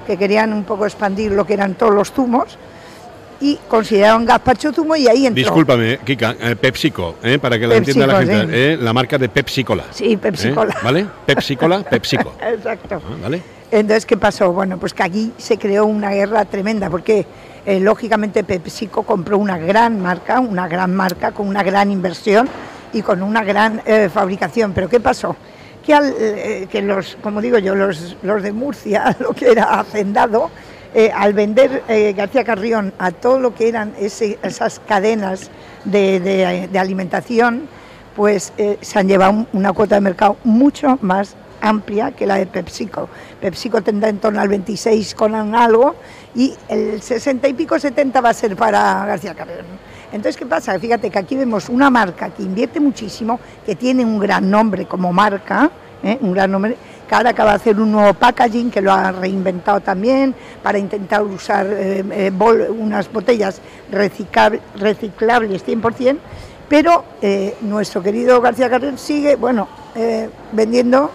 Speaker 2: que querían un poco expandir lo que eran todos los zumos, y consideraron gazpacho zumo y ahí entró.
Speaker 1: Discúlpame, Kika, PepsiCo, para que la entienda la gente, la marca de Pepsi-Cola.
Speaker 2: Sí, Pepsi-Cola.
Speaker 1: ¿Vale? Pepsi-Cola, PepsiCo.
Speaker 2: Exacto.
Speaker 1: ¿Vale?
Speaker 2: Entonces, ¿qué pasó? Bueno, pues que aquí se creó una guerra tremenda, porque lógicamente PepsiCo compró una gran marca con una gran inversión y con una gran fabricación. Pero ¿qué pasó? Que los, como digo yo, los de Murcia, lo que era hacendado, al vender García Carrión a todo lo que eran esas cadenas de alimentación, pues se han llevado una cuota de mercado mucho más amplia que la de PepsiCo. PepsiCo tendrá en torno al 26 con algo y el 60 y pico, 70 va a ser para García Carrión. Entonces, ¿qué pasa? Fíjate que aquí vemos una marca que invierte muchísimo, que tiene un gran nombre como marca, un gran nombre, que ahora acaba de hacer un nuevo packaging que lo ha reinventado también para intentar usar unas botellas reciclables 100%, pero nuestro querido García Carrión sigue, vendiendo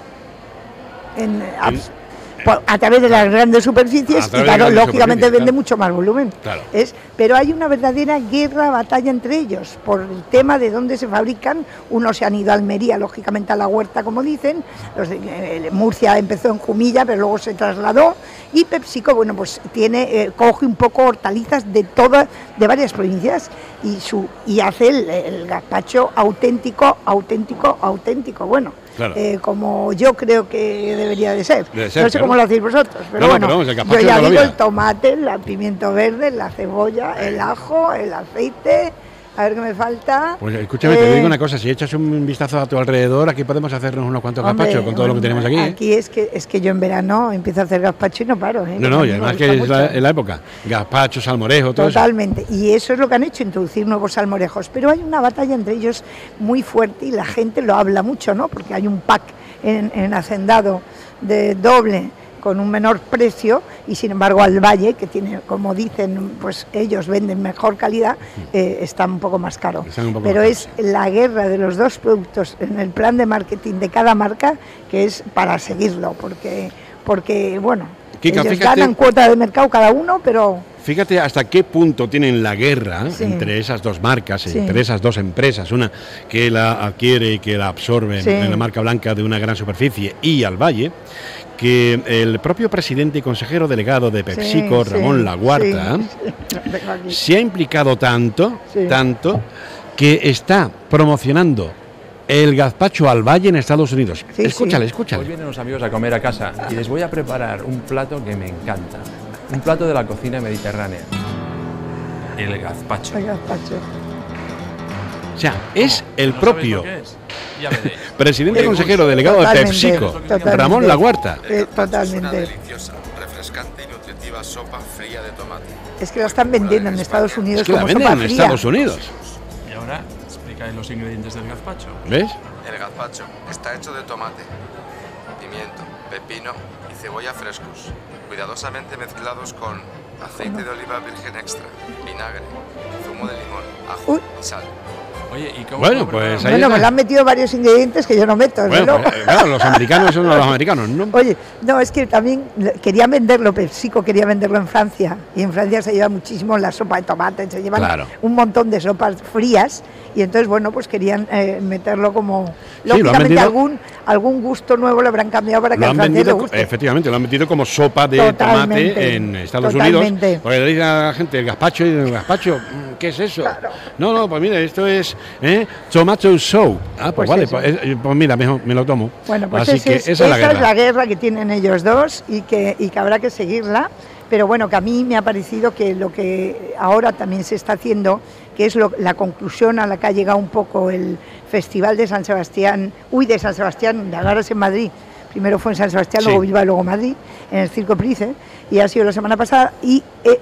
Speaker 2: a través de las grandes superficies y claro, lógicamente vende mucho más volumen.
Speaker 1: Claro.
Speaker 2: Pero hay una verdadera batalla entre ellos por el tema de dónde se fabrican. Unos se han ido a Almería, lógicamente a la huerta, como dicen. Murcia empezó en Jumilla, pero luego se trasladó. Y PepsiCo, pues coge un poco hortalizas de varias provincias y hace el gazpacho auténtico. Bueno.
Speaker 1: Claro.
Speaker 2: Como yo creo que debería de ser. No sé
Speaker 1: claro.
Speaker 2: cómo lo hacéis vosotros, pero yo ya digo el tomate, el pimiento verde, la cebolla, el ajo, el aceite. A ver qué me falta.
Speaker 1: Pues escúchame, te digo una cosa, si echas un vistazo a tu alrededor, aquí podemos hacernos unos cuantos gazpachos con todo lo que tenemos aquí.
Speaker 2: Aquí es que yo en verano empiezo a hacer gazpacho y no paro.
Speaker 1: No, y además que es la época. Gazpacho, salmorejo, todo
Speaker 2: Totalmente.
Speaker 1: eso.
Speaker 2: Y eso es lo que han hecho, introducir nuevos salmorejos. Pero hay una batalla entre ellos muy fuerte y la gente lo habla mucho, ¿no? Porque hay un pack en hacendado de doble con un menor precio y sin embargo al Valle, que tiene, como dicen, pues ellos venden mejor calidad, está un poco más caro. Pero es la guerra de los dos productos en el plan de marketing de cada marca que es para seguirlo, porque
Speaker 1: Kika,
Speaker 2: ellos ganan cuota de mercado cada uno, pero...
Speaker 1: Fíjate hasta qué punto tienen la guerra entre esas dos marcas, entre esas dos empresas, una que la adquiere y que la absorbe en la marca blanca de una gran superficie y al Valle, que el propio presidente y consejero delegado de PepsiCo, Ramón Laguarta, se ha implicado tanto que está promocionando el gazpacho al Valle en Estados Unidos. Escúchale.
Speaker 5: Hoy vienen los amigos a comer a casa y les voy a preparar un plato que me encanta. Un plato de la cocina mediterránea. El gazpacho.
Speaker 2: El gazpacho.
Speaker 1: O sea, es el propio presidente y consejero delegado de PepsiCo, Ramón Laguarta.
Speaker 2: Totalmente.
Speaker 6: Una deliciosa, refrescante y nutritiva sopa fría de tomate.
Speaker 2: Es que la están vendiendo en Estados Unidos.
Speaker 1: Es que la venden en Estados Unidos.
Speaker 5: Y ahora, explica los ingredientes del gazpacho.
Speaker 1: ¿Ves?
Speaker 6: El gazpacho está hecho de tomate, pimiento, pepino y cebolla frescos, cuidadosamente mezclados con aceite de oliva virgen extra, vinagre, zumo de limón, ajo y sal.
Speaker 5: Oye, ¿y cómo
Speaker 1: pues ahí
Speaker 2: me le han metido varios ingredientes que yo no meto.
Speaker 1: Bueno, claro, los americanos son los americanos, ¿no?
Speaker 2: Oye, no, es que también querían venderlo, PepsiCo quería venderlo en Francia, y en Francia se lleva muchísimo la sopa de tomate, se llevan un montón de sopas frías, y entonces, pues querían meterlo como... Lógicamente algún gusto nuevo le habrán cambiado para que al francés le guste.
Speaker 1: Efectivamente, lo han metido como sopa de tomate en Estados Unidos. Porque le dicen a la gente, el gazpacho, ¿qué es eso? Claro. No, pues mira, esto es tomato soup. Pues vale, pues mira, mejor me lo tomo.
Speaker 2: Bueno, pues
Speaker 1: así que esa
Speaker 2: es la guerra que tienen ellos dos y que habrá que seguirla. Pero bueno, que a mí me ha parecido que lo que ahora también se está haciendo, que es la conclusión a la que ha llegado un poco el Festival de San Sebastián, de ahora es en Madrid, primero fue en San Sebastián, luego Bilbao y luego Madrid, en el Circo Price, y ha sido la semana pasada, y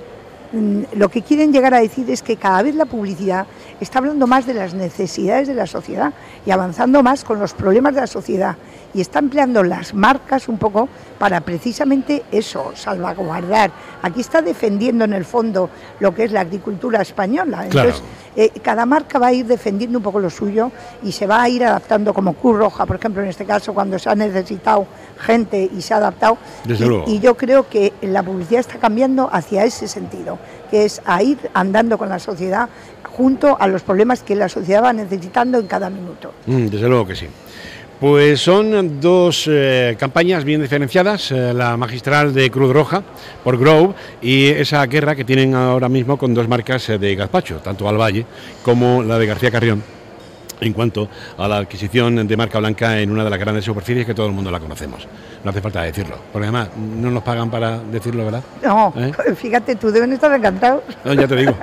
Speaker 2: lo que quieren llegar a decir es que cada vez la publicidad está hablando más de las necesidades de la sociedad y avanzando más con los problemas de la sociedad, y está empleando las marcas un poco para precisamente eso, salvaguardar. Aquí está defendiendo en el fondo lo que es la agricultura española. Entonces, cada marca va a ir defendiendo un poco lo suyo y se va a ir adaptando, como Cruz Roja, por ejemplo, en este caso, cuando se ha necesitado gente y se ha adaptado.
Speaker 1: Desde luego.
Speaker 2: Y yo creo que la publicidad está cambiando hacia ese sentido, que es a ir andando con la sociedad junto a los problemas que la sociedad va necesitando en cada minuto.
Speaker 1: Desde luego que sí. Pues son dos campañas bien diferenciadas, la magistral de Cruz Roja por Grove y esa guerra que tienen ahora mismo con dos marcas de gazpacho, tanto Al Valle como la de García Carrión, en cuanto a la adquisición de marca blanca en una de las grandes superficies que todo el mundo la conocemos. No hace falta decirlo, porque además no nos pagan para decirlo, ¿verdad?
Speaker 2: No, fíjate, tú deben estar encantados.
Speaker 1: No, ya te digo.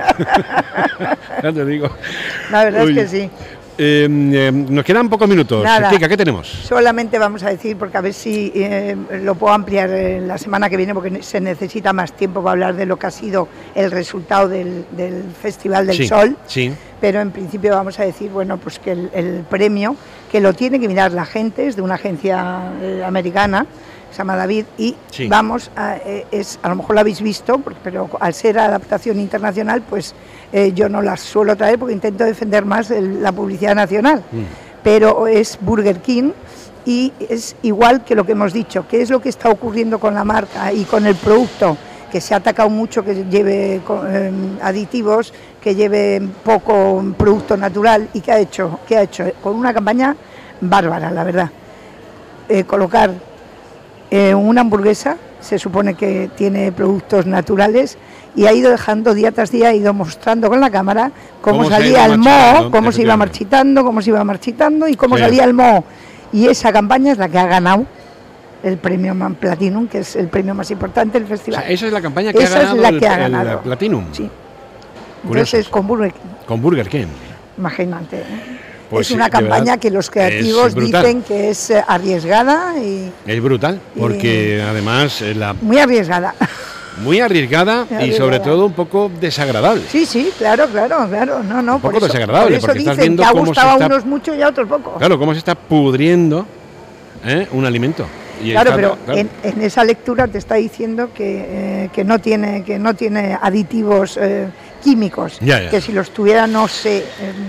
Speaker 1: Ya te digo.
Speaker 2: La verdad es que sí.
Speaker 1: Nos quedan pocos minutos.
Speaker 2: Nada,
Speaker 1: Kika, ¿qué tenemos?
Speaker 2: Solamente vamos a decir, porque a ver si lo puedo ampliar la semana que viene, porque se necesita más tiempo para hablar de lo que ha sido el resultado del Festival del Sol.
Speaker 1: Sí.
Speaker 2: Pero en principio vamos a decir, bueno, pues que el premio, que lo tiene que mirar la gente, es de una agencia americana, se llama David, y vamos a lo mejor lo habéis visto, pero al ser adaptación internacional, pues yo no las suelo traer porque intento defender más la publicidad nacional, pero es Burger King y es igual que lo que hemos dicho, qué es lo que está ocurriendo con la marca y con el producto, que se ha atacado mucho, que lleve aditivos, que lleve poco producto natural, y ¿qué ha hecho? Con una campaña bárbara, la verdad. Colocar una hamburguesa, se supone que tiene productos naturales, y ha ido dejando día tras día, ha ido mostrando con la cámara cómo salía el moho, cómo se iba marchitando y cómo salía el moho. Y esa campaña es la que ha ganado el premio Man Platinum, que es el premio más importante del festival.
Speaker 1: O sea, esa es la campaña que ha ganado el Platinum.
Speaker 2: Sí. Entonces con Burger King.
Speaker 1: Con Burger King.
Speaker 2: Imagínate.
Speaker 1: Pues
Speaker 2: es una campaña que los creativos dicen que es arriesgada y...
Speaker 1: Es brutal, porque además
Speaker 2: muy arriesgada.
Speaker 1: Muy arriesgada y sobre todo un poco desagradable.
Speaker 2: Sí, claro. No,
Speaker 1: un poco desagradable,
Speaker 2: por eso
Speaker 1: porque
Speaker 2: dicen
Speaker 1: estás viendo
Speaker 2: que ha
Speaker 1: cómo
Speaker 2: gustado a unos mucho y a otros poco.
Speaker 1: Claro, cómo se está pudriendo un alimento. Y
Speaker 2: claro, en esa lectura te está diciendo que no tiene aditivos químicos, que si los tuviera no se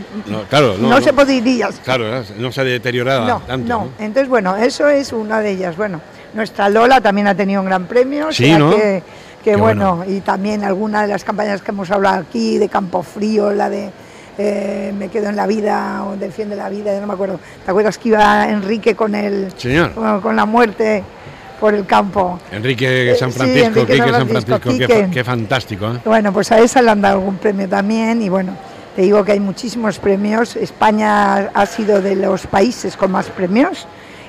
Speaker 2: podría.
Speaker 1: Claro, no se deterioraba tanto.
Speaker 2: No, entonces bueno, eso es una de ellas. Bueno, nuestra Lola también ha tenido un gran premio,
Speaker 1: sí, ¿no?
Speaker 2: que bueno, y también alguna de las campañas que hemos hablado aquí, de Campo Frío, la de Me quedo en la vida o Defiende la vida, ya no me acuerdo. ¿Te acuerdas que iba Enrique con con la muerte por el campo?
Speaker 1: Enrique San Francisco, qué fantástico.
Speaker 2: Bueno, pues a esa le han dado algún premio también y bueno, te digo que hay muchísimos premios. España ha sido de los países con más premios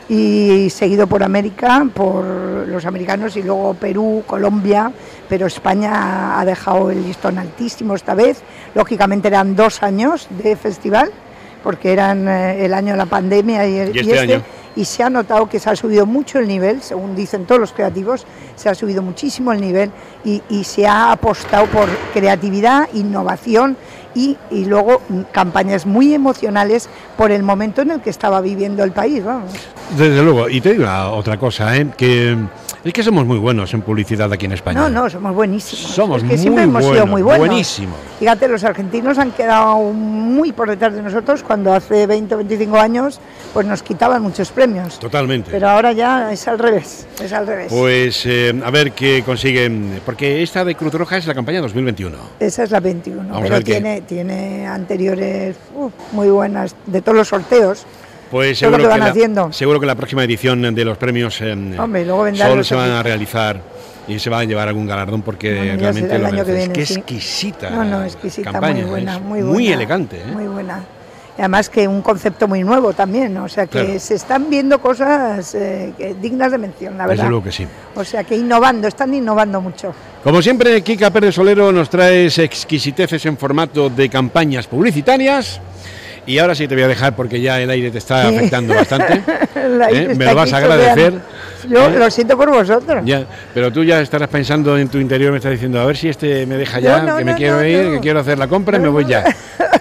Speaker 2: y seguido por América, por los americanos y luego Perú, Colombia, pero España ha dejado el listón altísimo esta vez. Lógicamente eran 2 años de festival, porque eran el año de la pandemia y este año. Y se ha notado que se ha subido mucho el nivel, según dicen todos los creativos, se ha subido muchísimo el nivel y se ha apostado por creatividad, innovación y luego campañas muy emocionales por el momento en el que estaba viviendo el país. Vamos.
Speaker 1: Desde luego, y te digo otra cosa, que es que somos muy buenos en publicidad aquí en España.
Speaker 2: No, somos buenísimos.
Speaker 1: Somos
Speaker 2: siempre hemos sido muy buenos.
Speaker 1: Buenísimos.
Speaker 2: Fíjate, los argentinos han quedado muy por detrás de nosotros cuando hace 20 o 25 años pues nos quitaban muchos premios.
Speaker 1: Totalmente.
Speaker 2: Pero ahora ya es al revés,
Speaker 1: Pues a ver qué consiguen, porque esta de Cruz Roja es la campaña 2021.
Speaker 2: Esa es la 21, pero tiene anteriores muy buenas, de todos los sorteos.
Speaker 1: Pues seguro que la próxima edición de los premios Sol se van a realizar y se va a llevar algún galardón porque realmente lo merece. Es que exquisita.
Speaker 2: Exquisita,
Speaker 1: campaña,
Speaker 2: muy buena.
Speaker 1: Muy elegante.
Speaker 2: Muy buena. Y además que un concepto muy nuevo también, o sea que se están viendo cosas dignas de mención, la verdad.
Speaker 1: Desde luego que sí.
Speaker 2: O sea que están innovando mucho.
Speaker 1: Como siempre, Kika Pérez Solero nos trae exquisiteces en formato de campañas publicitarias. Y ahora sí te voy a dejar porque ya el aire te está afectando bastante. Me lo vas a agradecer.
Speaker 2: Yo lo siento por vosotros.
Speaker 1: Ya, pero tú ya estarás pensando en tu interior, me estás diciendo, a ver si me deja ya, que me quiero ir, que quiero hacer la compra y me voy ya.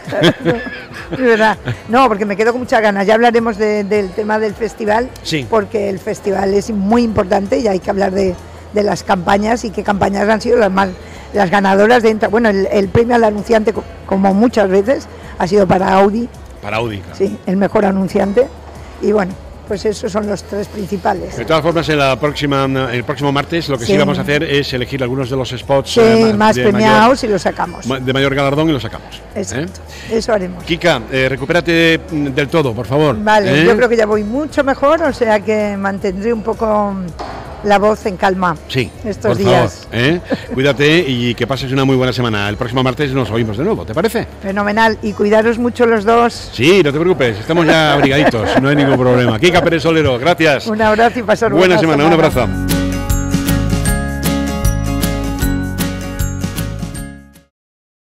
Speaker 2: De verdad. No, porque me quedo con muchas ganas. Ya hablaremos del tema del festival, porque el festival es muy importante y hay que hablar de las campañas y qué campañas han sido las más Las ganadoras de bueno, el premio al anunciante, como muchas veces, ha sido para Audi.
Speaker 1: Para Audi, claro.
Speaker 2: Sí, el mejor anunciante. Y bueno, pues esos son los 3 principales.
Speaker 1: De todas formas, el próximo martes lo que sí vamos a hacer es elegir algunos de los spots
Speaker 2: más premiados y los sacamos.
Speaker 1: De mayor galardón y los sacamos.
Speaker 2: Exacto, eso haremos.
Speaker 1: Kika, recupérate del todo, por favor.
Speaker 2: Vale, yo creo que ya voy mucho mejor, o sea que mantendré un poco la voz en calma estos días.
Speaker 1: Favor, cuídate y que pases una muy buena semana. El próximo martes nos oímos de nuevo, ¿te parece?
Speaker 2: Fenomenal, y cuidaros mucho los dos.
Speaker 1: Sí, no te preocupes, estamos ya abrigaditos, no hay ningún problema. Kika Pérez Solero, gracias.
Speaker 2: Un abrazo y pasar
Speaker 1: buena semana. Un abrazo.